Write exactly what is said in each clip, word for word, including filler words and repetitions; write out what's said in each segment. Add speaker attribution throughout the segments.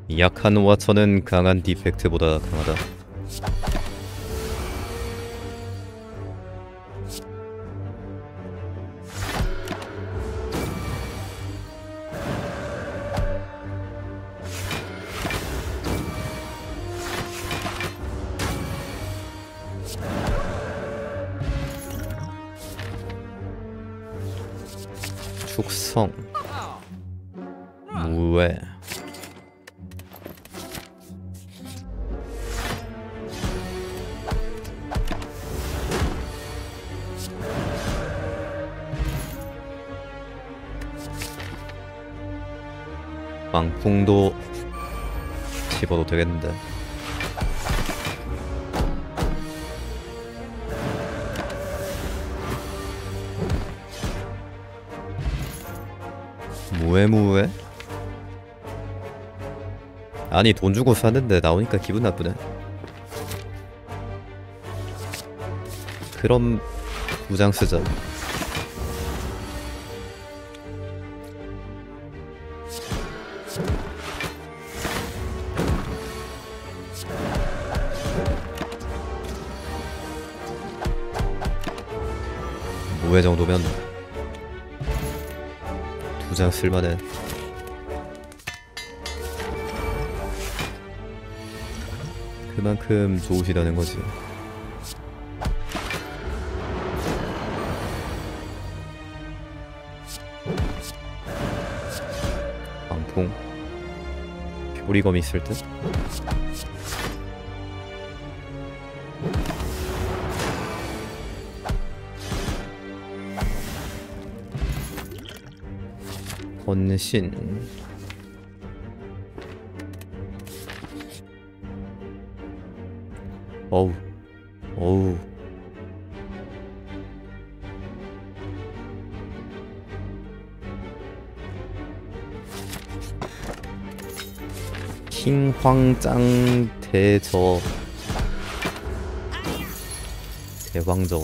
Speaker 1: 약한 와처는 강한 디펙트보다 강하다. 축성 무외 방풍도 집어도 되겠는데. 무해무해? 아니 돈 주고 샀는데 나오니까 기분 나쁘네. 그럼 두 장 쓰자. 무해 정도면 두 장 쓸만해. 그만큼 좋으시다는 거지. 방풍 표리검 있을 듯? 헌신 어우 어우 킹황짱 대저 대왕저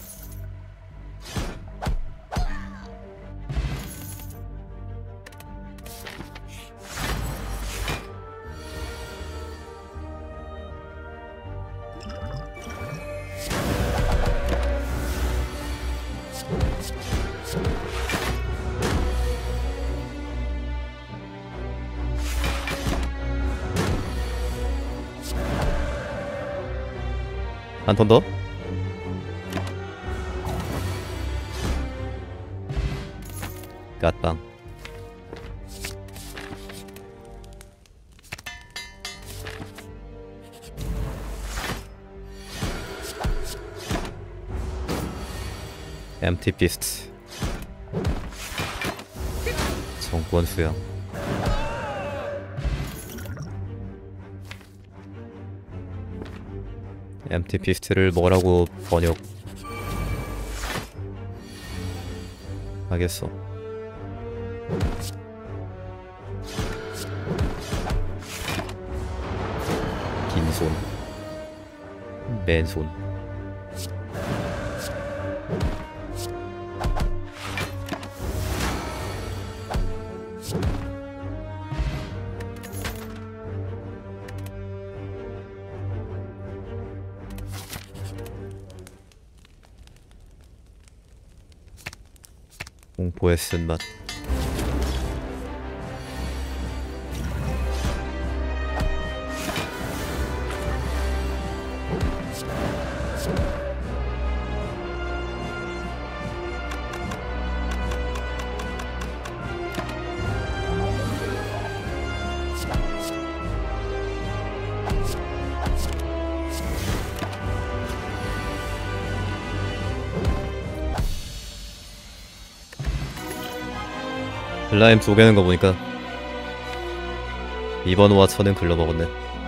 Speaker 1: 한 턴 더? 갓빵 엠티 피스트 정권 수양 엠티 피스트를 뭐라고 번역 하겠어. 긴손 맨손 공포의 쓴맛. 슬라임 쪼개는 거 보니까 이번 와처는 글러먹었네.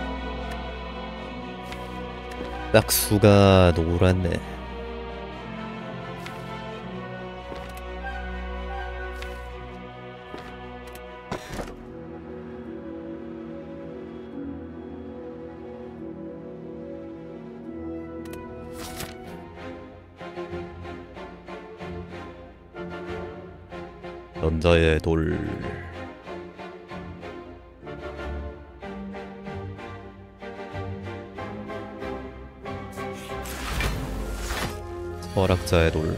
Speaker 1: 딱 수가 노랗네. 연자의 돌 허락자의 돌.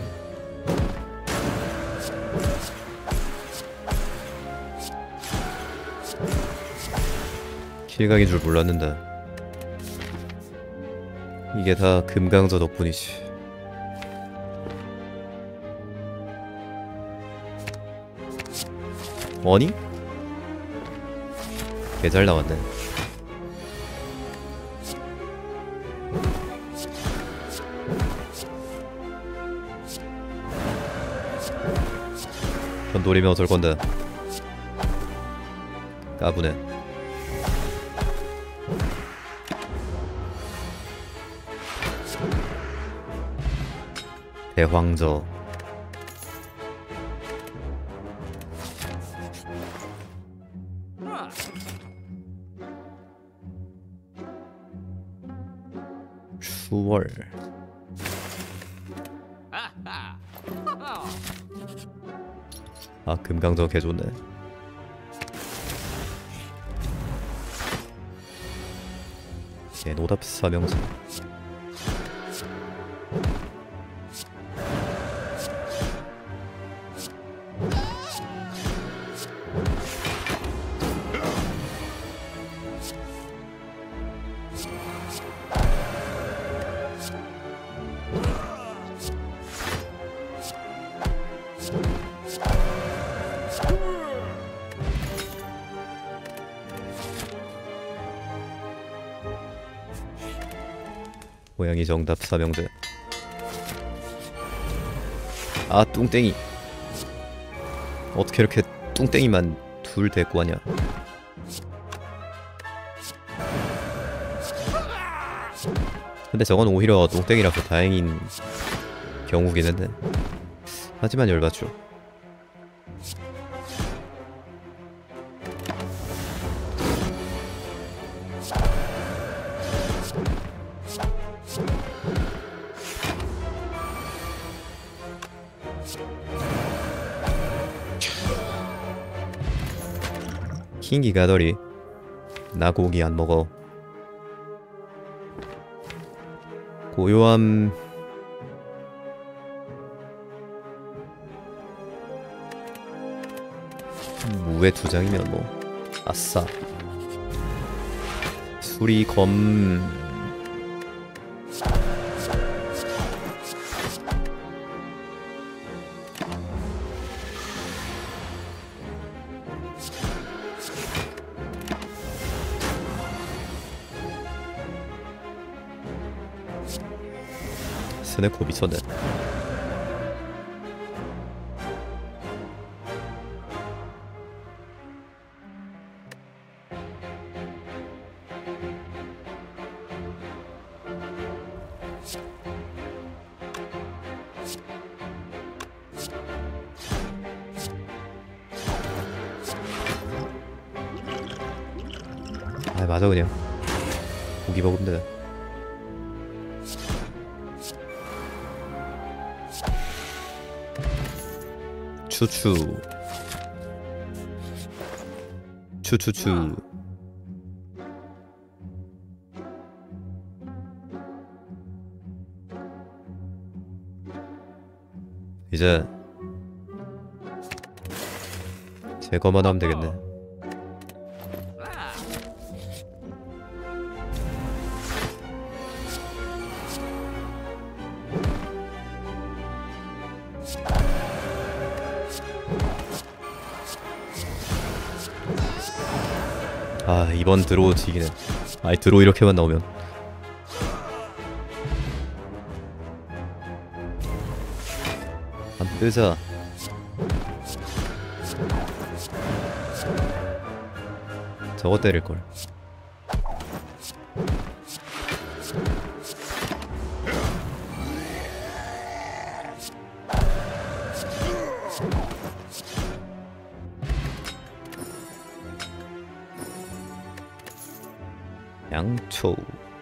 Speaker 1: 킬각인 줄 몰랐는데 이게 다 금강저 덕분이지. 아니? 개 잘 나왔네. 변돌이면 어쩔 건데. 까부네. 대황저. 추월. 아, 금강저 개좋네. 노답 사명서. 고양이 정답 사명제. 아, 뚱땡이. 어떻게 이렇게 뚱땡이만 둘 데리고 하냐. 근데 저건 오히려 뚱땡이라서 다행인 경우긴 한데, 하지만 열받죠. 흰기 가더리. 나 고기 안 먹어. 고요함. 무에 두 장이면 뭐 아싸. 수리 검. 스네코 미쳤네. 아, 맞아. 그냥 고기 먹으면 돼. 추추. 추추추. 이제 제거만 하면 되겠네. 아, 이번 드로우 지기네. 아이, 드로우 이렇게만 나오면 안 뜨자. 저거 때릴걸. 양초.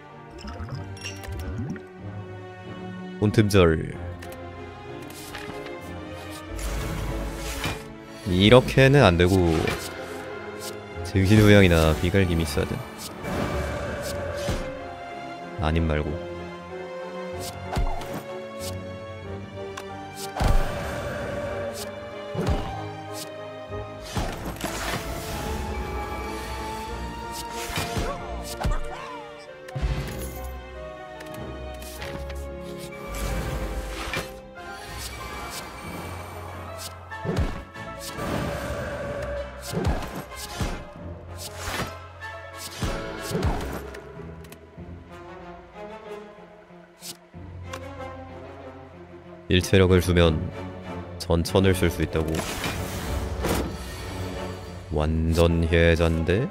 Speaker 1: 온틈절. 이렇게는 안되고 증신후양이나 비갈김이 있어야 돼. 아님 말고. 일체력을 주면 전천을 쓸 수 있다고. 완전 혜자인데?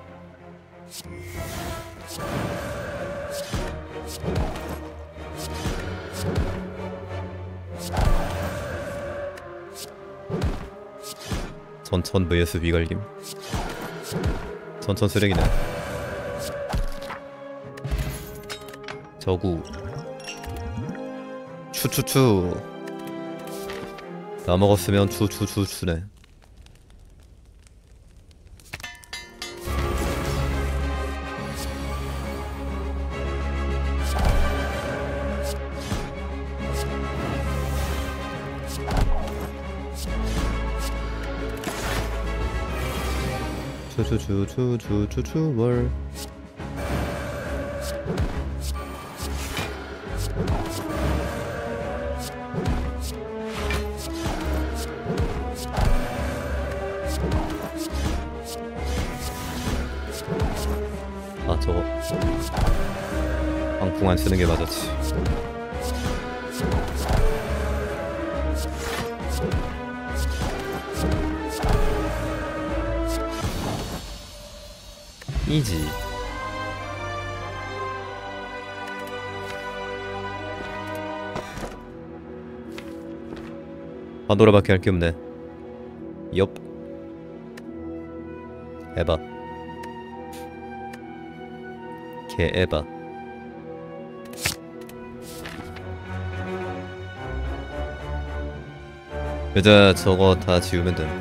Speaker 1: 전천 vs 위갈김. 전천 쓰레기네. 저구 추추추. 다 먹었으면 추추추추네. 추추추추추추추월. 아 저거 방풍 안 쓰는 게 맞았지. 이지. 파도라밖에 할 게 없네. 엽. 에바. 개 에바. 여자 저거 다 지우면 돼.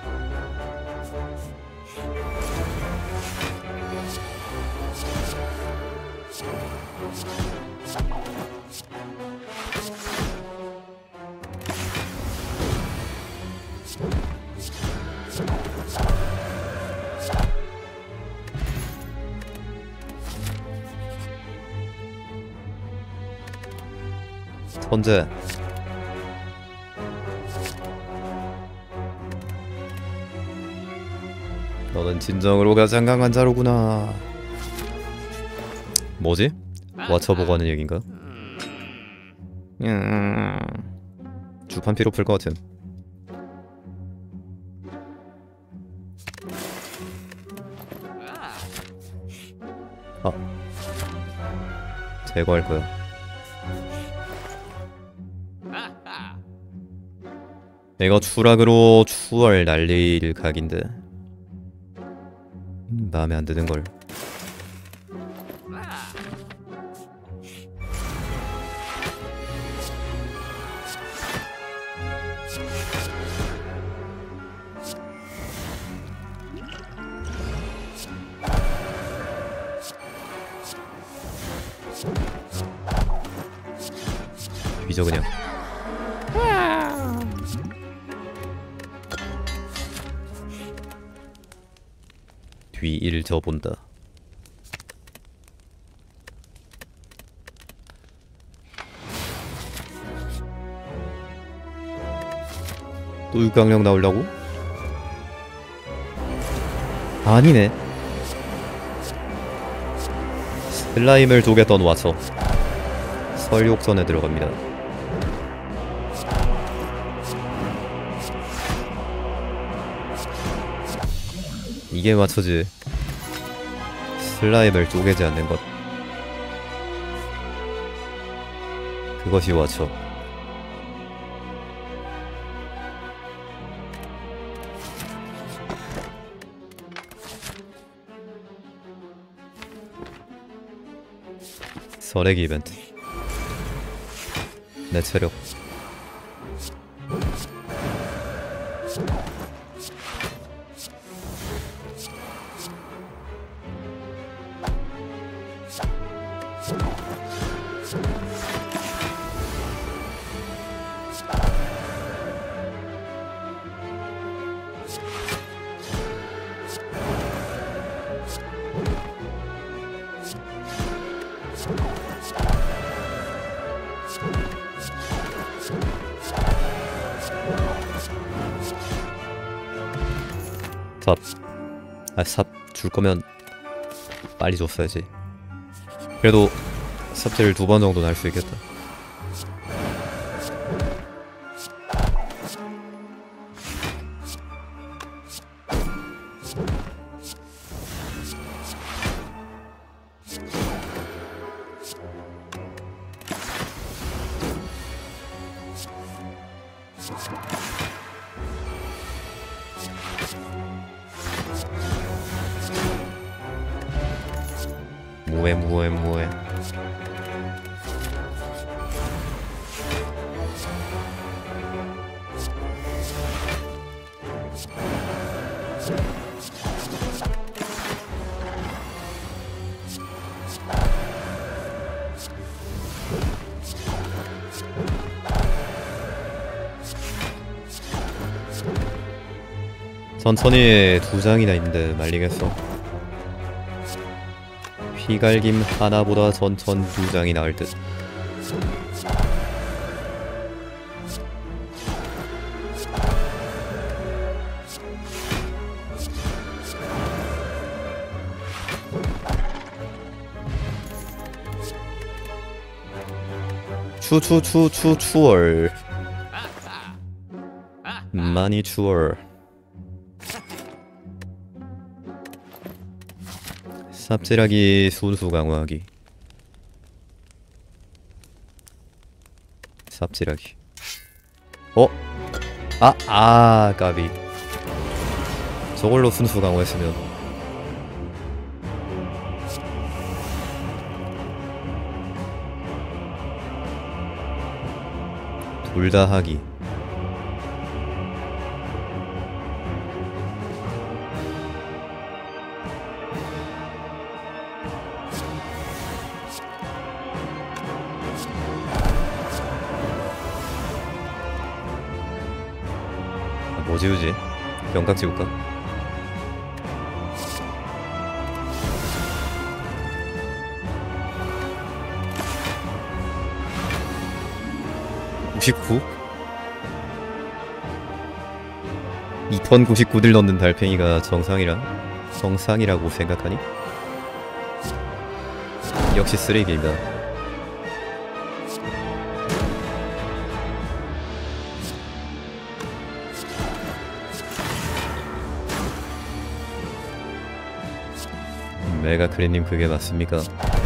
Speaker 1: 천재. 너는 진정으로 가장 강한 자로구나. 뭐지? 와쳐보고 하는 얘긴가? 음... 주판 피로 풀 것 같은. 아 제거할 거야. 내가 추락으로 추월 날릴 각인데 음, 마음에 안 드는걸. 뒤져 그냥. 뒤일 져본다. 또 육강력 나오려고? 아니네. 슬라임을 쪼개던 와서 설욕선에 들어갑니다. 이게 맞춰지. 슬라임을 쪼개지 않는 것. 그것이 와쳐. 설애기 이벤트. 내 체력. 삽. 아, 삽 줄 거면 빨리 줬어야지. 그래도 삽질을 두 번 정도는 할 수 있겠다. 뭐해 뭐해 뭐해. 천천히 두 장이나 있는데 말리겠어. 피갈김 하나보다 전천 두 장이 나을 듯. 추추추추 추월. 많이 추월. 삽질하기 순수 강화하기. 삽질하기. 어? 아! 아 까비. 저걸로 순수 강화했으면 둘 다 하기. 뭐 지우지? 병각 지울까? 구십구? 이 턴 구십구를 넣는 달팽이가 정상이라 정상이라고 생각하니? 역시 쓰레기입니다. 메가 크리님 그게 맞습니까?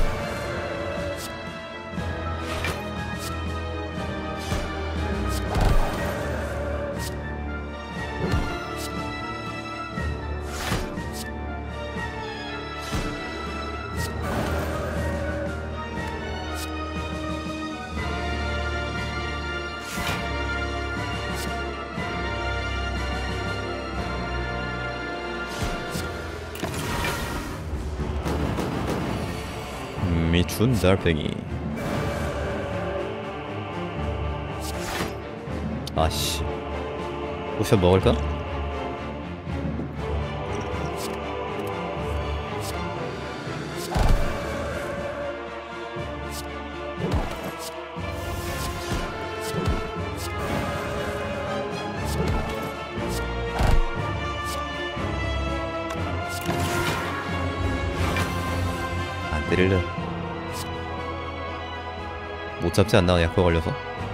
Speaker 1: 미춘 달팽이. 아씨 포션 먹을까? 안 때릴래. 못 잡지 않나? 약효 걸려서?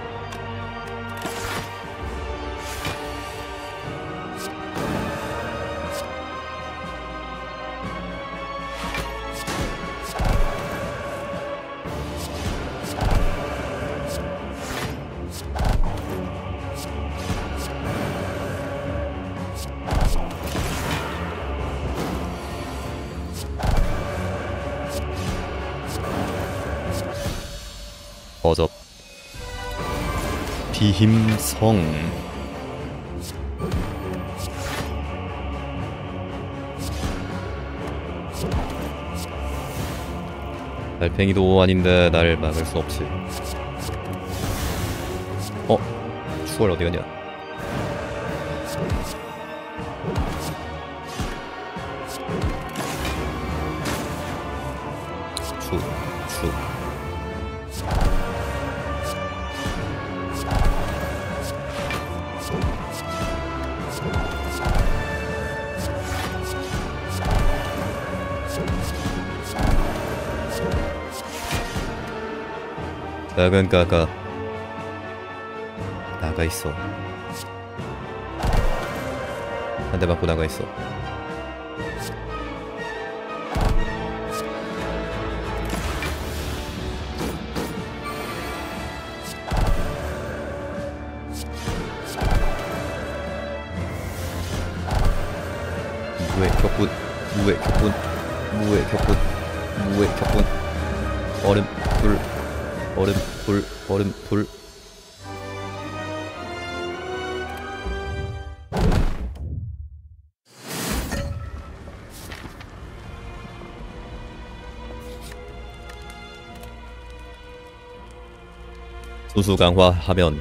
Speaker 1: 어접 비힘성. 달팽이도 아닌데 날 막을 수 없지. 어? 추월 어디 갔냐? 추, 추. 작은 까가 나가 있어. 한 대 맞고 나가 있어. 무의 격분, 무의 격분, 무의 격분, 무의 격분. 얼음, 불, 얼음, 불, 얼음, 불. 수수 강화하면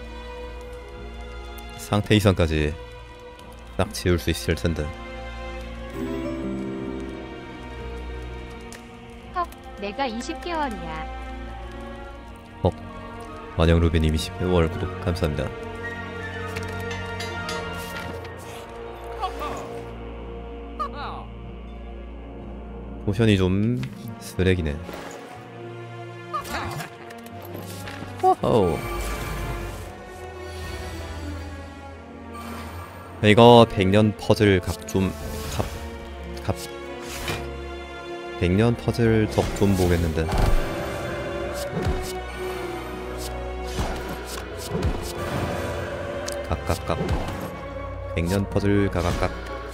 Speaker 1: 상태 이상까지 딱 지울 수 있을 텐데.
Speaker 2: 헉, 내가 이십 개월이야.
Speaker 1: 헉, 만영 루비님 이십 개월 구독 감사합니다. 포션이 좀 쓰레기네. 호호. 이거 백년 퍼즐 각 좀 갑 갑 백년 퍼즐 덕 좀 보겠는데. 각각각 백년 퍼즐 각각각.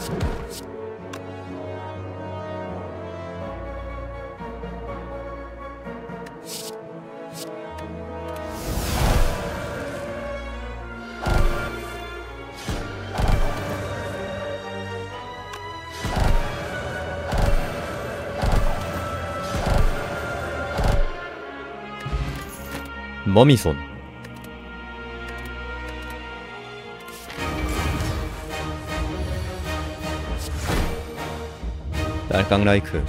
Speaker 1: 머미손. 딸깡라이크.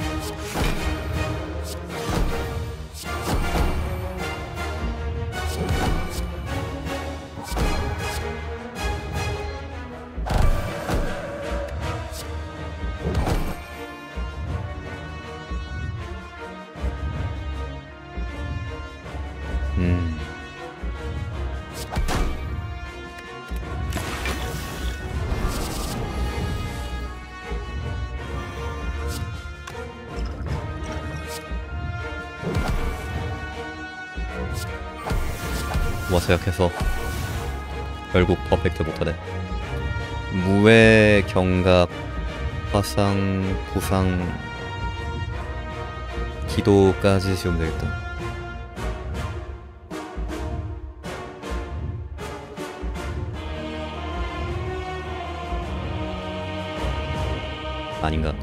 Speaker 1: 음. 와서 약해서 결국 퍼펙트 못하네. 무의 경각, 화상, 부상, 기도까지 지우면 되겠다. 아닌가?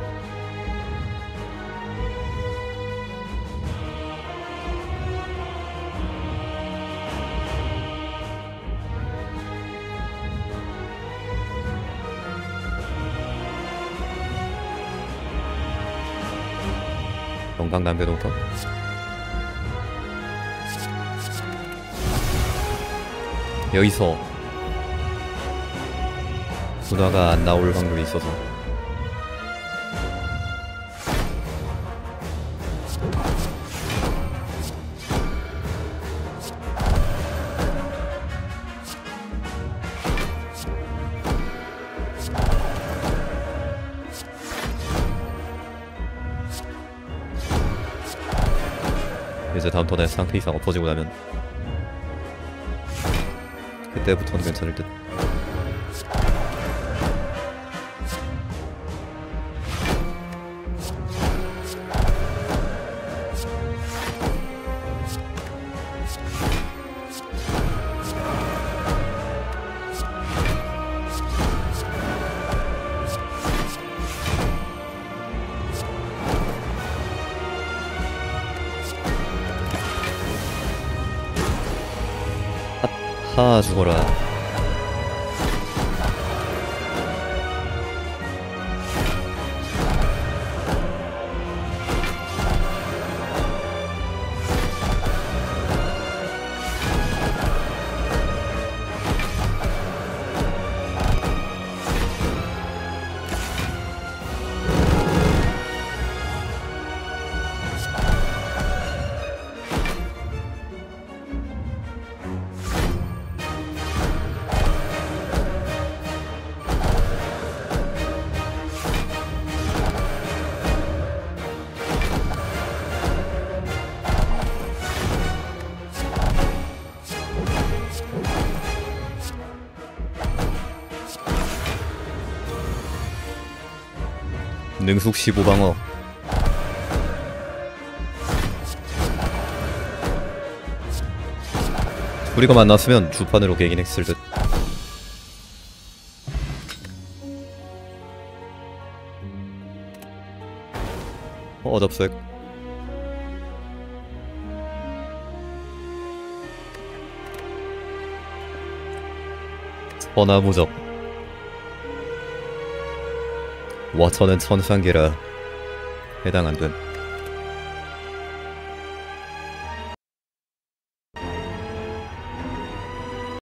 Speaker 1: 영광 남겨놓을까? 여기서 분화가 안 나올 확률이 있어서. 이제 다음 턴에 상태 이상 엎어지고 나면 그때부터는 괜찮을 듯. 하 죽어라. 능숙 십오 방어. 우리가 만났으면 주판으로 깨긴 했을 듯. 어, 어접색. 천하무적. 와처는 천상계라 해당 안됨.